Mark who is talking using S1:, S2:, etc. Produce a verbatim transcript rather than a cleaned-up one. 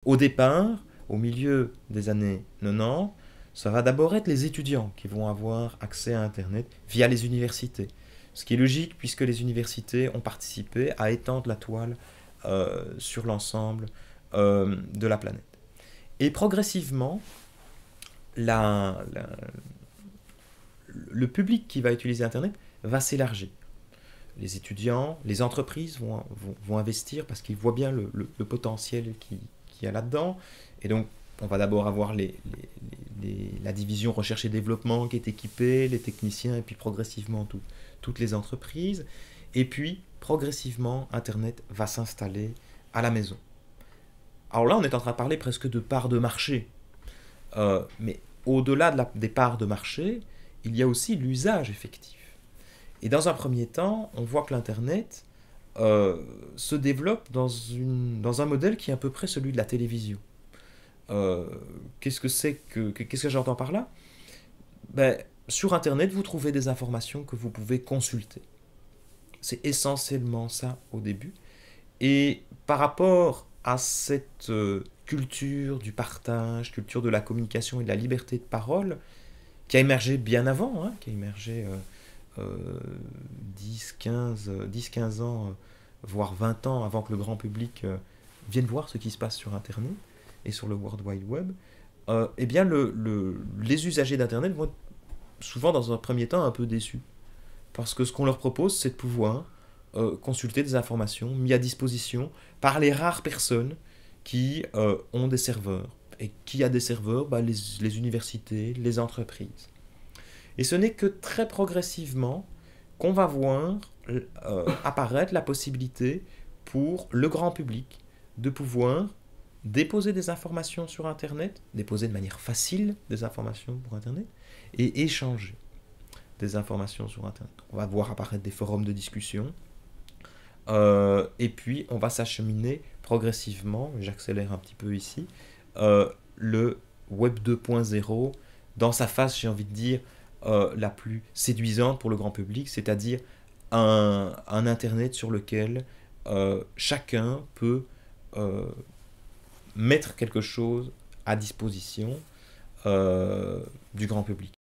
S1: Au départ, au milieu des années quatre-vingt-dix, ça va d'abord être les étudiants qui vont avoir accès à Internet via les universités. Ce qui est logique puisque les universités ont participé à étendre la toile euh, sur l'ensemble euh, de la planète. Et progressivement, la, la- le public qui va utiliser Internet va s'élargir. Les étudiants, les entreprises vont, vont, vont investir parce qu'ils voient bien le, le- le potentiel qu'il qui y a là-dedans. Et donc, on va d'abord avoir les, les- les- la division recherche et développement qui est équipée, les techniciens, et puis progressivement tout- toutes les entreprises. Et puis, progressivement, Internet va s'installer à la maison. Alors là, on est en train de parler presque de parts de marché. Euh, mais au-delà de la- des parts de marché, il y a aussi l'usage effectif. Et dans un premier temps, on voit que l'Internet euh, se développe dans, une, dans un modèle qui est à peu près celui de la télévision. Euh, qu'est-ce que c'est que, que- qu'est-ce que j'entends par là? Ben, sur Internet, vous trouvez des informations que vous pouvez consulter. C'est essentiellement ça au début. Et par rapport à cette euh, culture du partage, culture de la communication et de la liberté de parole, qui a émergé bien avant, hein, qui a émergé euh, euh, dix, quinze, dix, quinze ans, euh, voire vingt ans avant que le grand public euh, vienne voir ce qui se passe sur Internet et sur le World Wide Web, euh, eh bien le, le- les usagers d'Internet vont être souvent dans un premier temps un peu déçus. Parce que ce qu'on leur propose, c'est de pouvoir euh, consulter des informations mises à disposition par les rares personnes qui euh, ont des serveurs. Et qui a des serveurs? Bah, les, les universités, les entreprises. Et ce n'est que très progressivement qu'on va voir euh, apparaître la possibilité pour le grand public de pouvoir déposer des informations sur Internet, déposer de manière facile des informations pour Internet, et échanger des informations sur Internet. On va voir apparaître des forums de discussion, euh, et puis on va s'acheminer progressivement, j'accélère un petit peu ici, euh, le Web deux point zéro dans sa phase, j'ai envie de dire, euh, la plus séduisante pour le grand public, c'est-à-dire un, un Internet sur lequel euh, chacun peut euh, mettre quelque chose à disposition euh, du grand public.